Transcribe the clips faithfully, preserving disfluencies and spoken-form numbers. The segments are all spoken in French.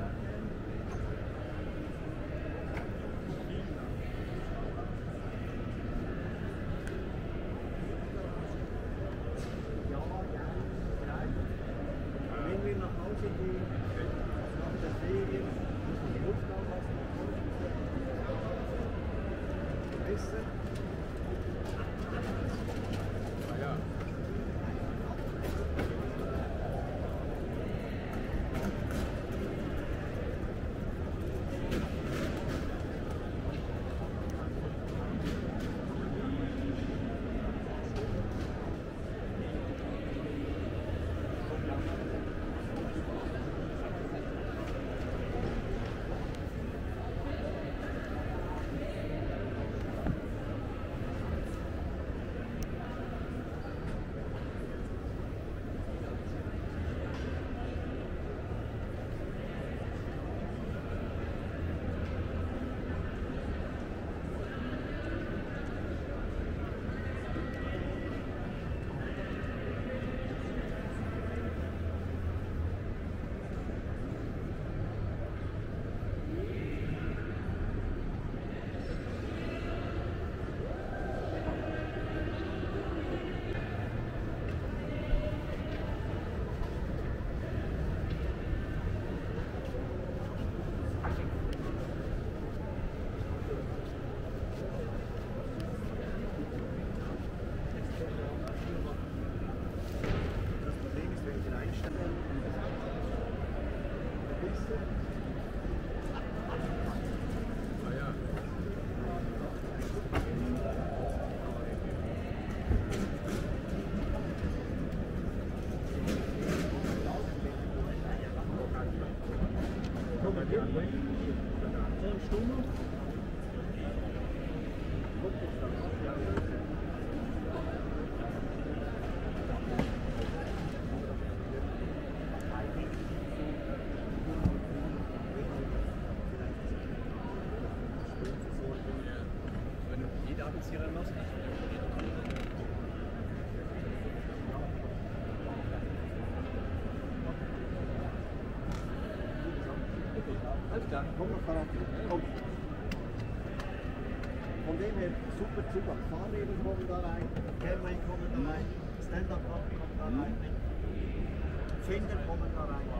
Komm noch voran. Komm. Von dem her super Zugang. Fahrräder kommen da rein, Camping kommen da rein, Stand-Up kommen da rein, Finder kommen da rein.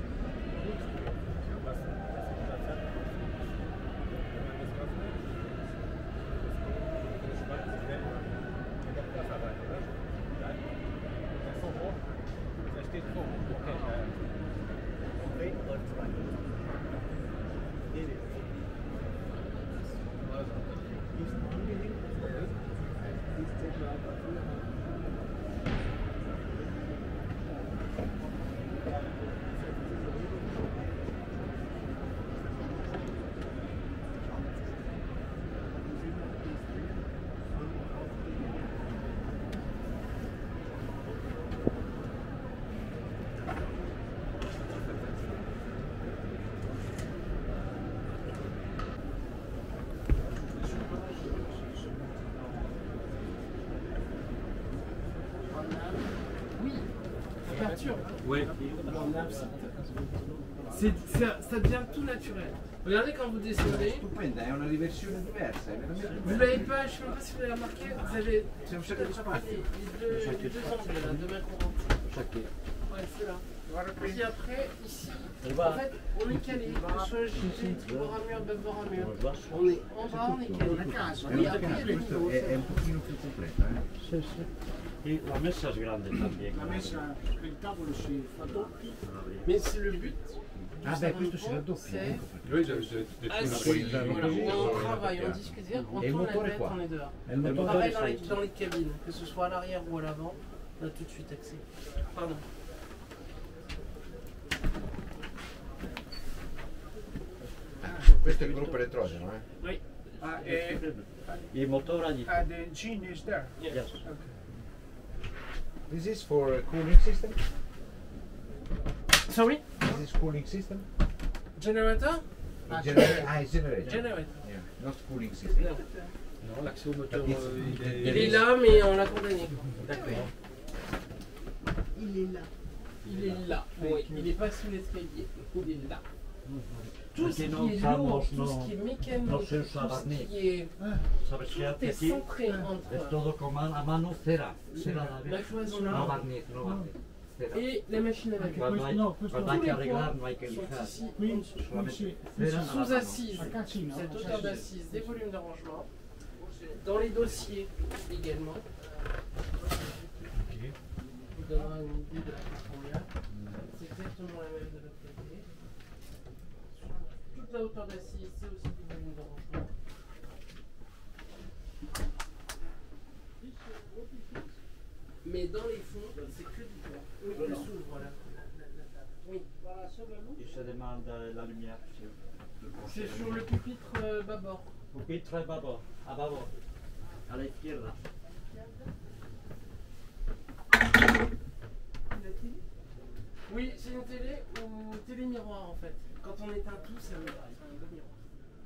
Oui. C'est, ça, ça devient tout naturel. Regardez quand vous descendez. Stupenda, è una riversione diversa. Vous l'avez pas, je ne sais même pas si vous l'avez remarqué, vous avez les, les, deux, les deux angles là, de main courante. Ouais, c'est là. Puis après, ici, en fait, on est calé. Soit j'ai bord à mur, bord à mur. On est en bas, on est calé. Oui, après, il y a le niveau. È un pochino più completa, eh? Sì, sì. E la messa è grande también. La messa, il tavolo si fa doppio. Mais c'est le but. Ah beh, questo si raddoppia. Oui, on travaille, on discute, on tourne la tête, on est dehors. Pareil dans les, dans les cabines, que ce soit à l'arrière ou à l'avant, on a tout de suite accès. Pardon. Questo è il gruppo elettrogeno, eh? Oui. Ah, e, Il motore di... ah, the gene is there? Yes. Okay. This is for a cooling system? Sorry? This is cooling system? Generator? Ah, generator. Ah, it's generator. Generator. Yeah, not cooling system. Non. Non, l'accès au moteur, Il- euh, il est... Il est là, mais on l'a condamné. D'accord. Il est là. Il est là. Oui, il n'est pas sous l'escalier. Il est là. Tout ce qui est Porque não lourd, usamos, tout ce qui est no, mécanique, no se usa tout ce barniz. qui est... Sabes que Tout hace est aquí? centré Es entre todo con man- a mano cera. Cera la la vez. cloison No là barniz, no barniz. Cera. et les machines à laver. Cuando hay, no, pues cuando no. hay que Tous les arreglar, points no hay que sont lijar. ici en Qui, dessous. Solamente qui, cera a la Sous mano. assise, À Cassino, cette à hauteur Cassino. d'assise, des volumes de rangement. Dans les dossiers également. Vous donnera une idée de la profondeur. C'est exactement la même de l'autre côté. Toute la hauteur d'assise, c'est aussi des volumes de rangement. Mais dans les fonds, c'est que du bois. Oui, elle s'ouvre, voilà. Oui. Y se demanda la lumière sur le C'est coche. sur le pupitre euh, bâbord. Pupitre babo, a babo, a la izquierda. Oui, c'est une télé ou télé-miroir en fait. Quand on éteint tout, c'est un miroir. C'est un beau miroir.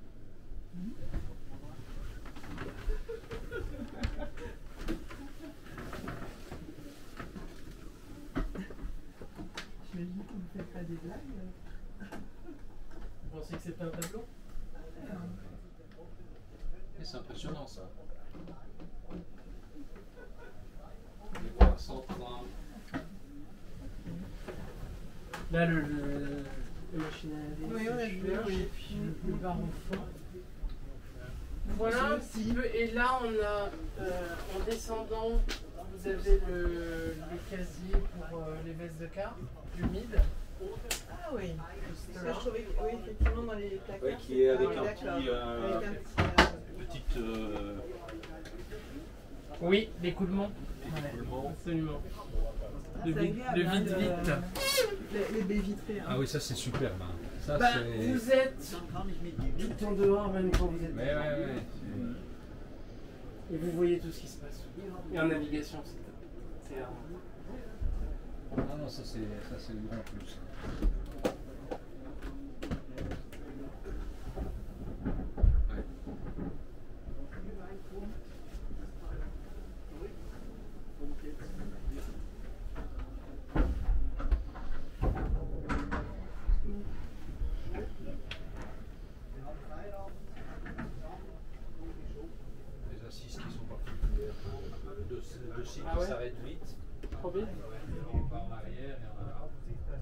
Je me dis qu'on ne fait pas des blagues. Vous pensez que c'est un tableau? Et c'est impressionnant ça. Les points centrales. Là, le, le, le machine à laver, Oui, on a vu, super, oui. et puis le, le bar au fond. Voilà un petit peu. Et là, on a, euh, en descendant, vous avez le, le casier pour euh, les vestes de car, humide. Ah oui. Juste Parce là. que je trouvais, oui, effectivement, dans les placards. Oui, qui est avec Ah oui, un d'accord. petit, euh, Avec un petit, euh, Petite euh, Oui, l'écoulement. écoulement. Absolument. ah, Le c'est vide, agréable, le hein, vide, de- vite. Les, les baies vitrées. Hein. Ah oui, ça c'est superbe. Hein. Ça Bah, c'est. vous êtes Dann kann ich mit dir tout en dehors, même quand vous êtes Ouais, ouais, ouais. et vous voyez tout ce qui se passe. Et en navigation, c'est c'est un- Ah non, ça c'est ça c'est le grand plus. Ouais. Les assises qui sont particulières. Le dossier, le dossier Ah qui ouais s'arrête vite. trop vite. On part en arrière et en avant.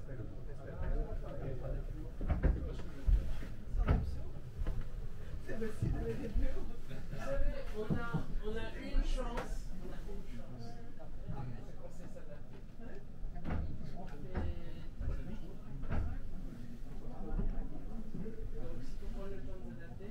C'est possible, avec les bleus. Vous savez, on a, on a une chance. On a une chance. On sait s'adapter. Donc, si on prend le temps de s'adapter,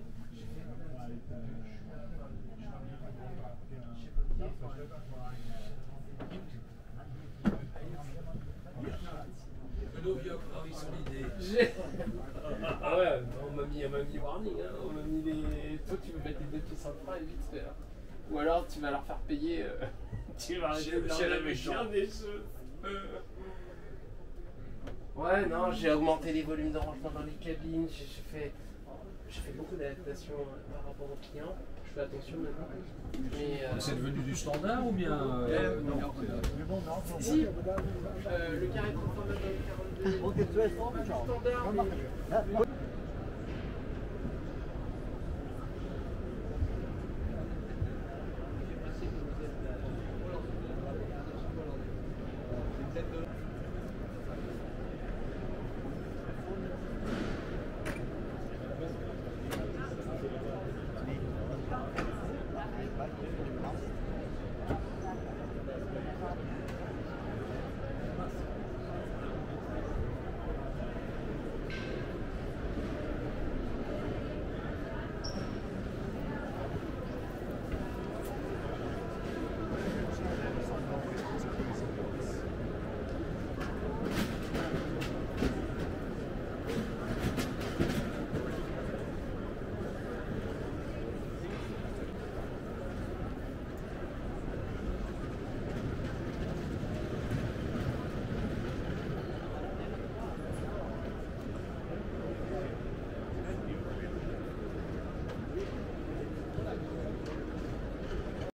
j'ai- Ah ouais, on m'a mis, on m'a mis warning, hein. On m'a mis les. Toi, tu veux mettre les deux pieds centrales vite fait. Hein. Ou alors, tu vas leur faire payer. Euh... tu vas arrêter de leur Chez la donner méchante. des choses. Euh. Ouais, non, j'ai augmenté les volumes de rangement dans les cabines. J'ai j'ai fait, j'ai fait beaucoup d'adaptations euh, par rapport aux clients. Je fais attention maintenant. Mais, euh, C'est devenu du standard ou bien euh, non. si, euh, le carré transformateur quarante-deux. Okay, zwei Farben schauen. Standard. Ja,